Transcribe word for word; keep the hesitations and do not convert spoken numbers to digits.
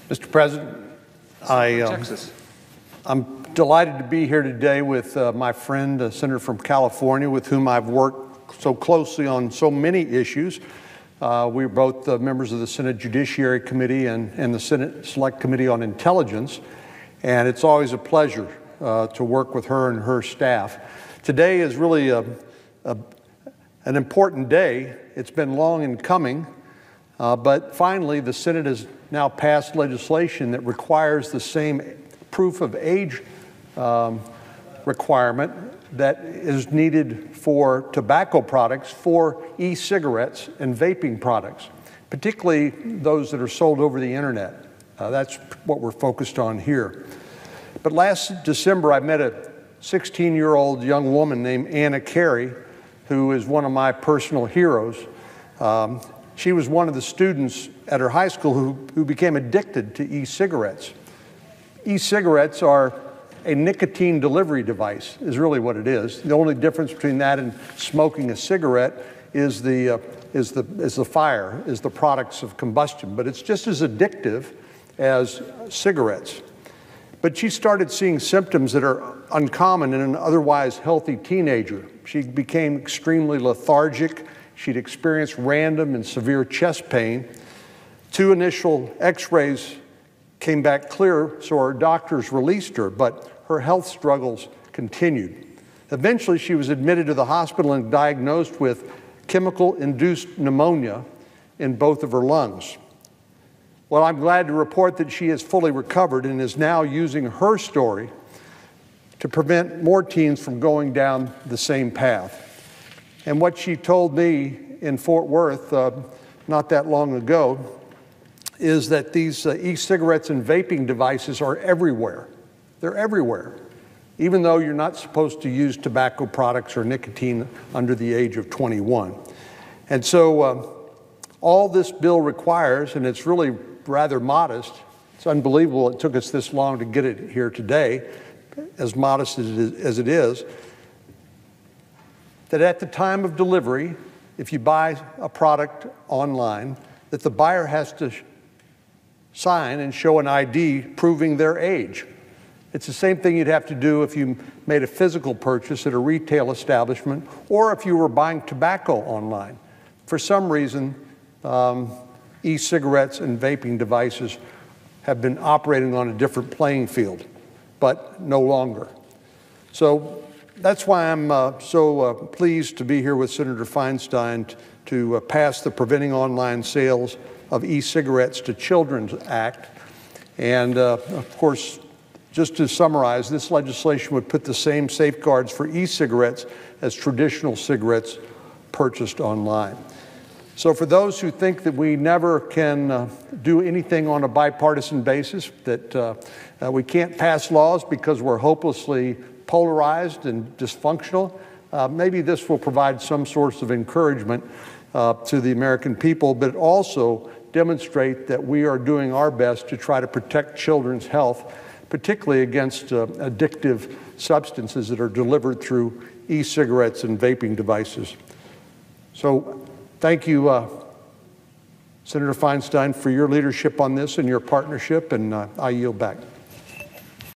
Mister President, I, um, Texas. I'm delighted to be here today with uh, my friend, a senator from California, with whom I've worked so closely on so many issues. Uh, we're both uh, members of the Senate Judiciary Committee and, and the Senate Select Committee on Intelligence, and it's always a pleasure uh, to work with her and her staff. Today is really a, a, an important day. It's been long in coming, uh, but finally the Senate has now passed legislation that requires the same proof of age um, requirement that is needed for tobacco products for e-cigarettes and vaping products, particularly those that are sold over the internet. Uh, that's what we're focused on here. But last December, I met a sixteen-year-old young woman named Anna Carey, who is one of my personal heroes. Um, she was one of the students at her high school who, who became addicted to e-cigarettes. E-cigarettes are a nicotine delivery device, is really what it is. The only difference between that and smoking a cigarette is the, uh, is the, is the fire, is the products of combustion. But it's just as addictive as cigarettes. But she started seeing symptoms that are uncommon in an otherwise healthy teenager. She became extremely lethargic. She'd experienced random and severe chest pain. Two initial x-rays came back clear, so our doctors released her, but her health struggles continued. Eventually, she was admitted to the hospital and diagnosed with chemical-induced pneumonia in both of her lungs. Well, I'm glad to report that she has fully recovered and is now using her story to prevent more teens from going down the same path. And what she told me in Fort Worth uh, not that long ago is that these uh, e-cigarettes and vaping devices are everywhere. They're everywhere, even though you're not supposed to use tobacco products or nicotine under the age of twenty-one. And so uh, all this bill requires, and it's really rather modest, it's unbelievable it took us this long to get it here today, as modest as it is, as it is, that at the time of delivery, if you buy a product online, that the buyer has to sign and show an I D proving their age. It's the same thing you'd have to do if you made a physical purchase at a retail establishment or if you were buying tobacco online. For some reason, um, e-cigarettes and vaping devices have been operating on a different playing field, but no longer. So that's why I'm uh, so uh, pleased to be here with Senator Feinstein to uh, pass the Preventing Online Sales of E-Cigarettes to Children Act. And uh, of course, just to summarize, this legislation would put the same safeguards for e-cigarettes as traditional cigarettes purchased online. So for those who think that we never can uh, do anything on a bipartisan basis, that uh, uh, we can't pass laws because we're hopelessly polarized and dysfunctional, uh, maybe this will provide some source of encouragement uh, to the American people, but also demonstrate that we are doing our best to try to protect children's health, particularly against uh, addictive substances that are delivered through e-cigarettes and vaping devices. So thank you, uh, Senator Feinstein, for your leadership on this and your partnership, and uh, I yield back.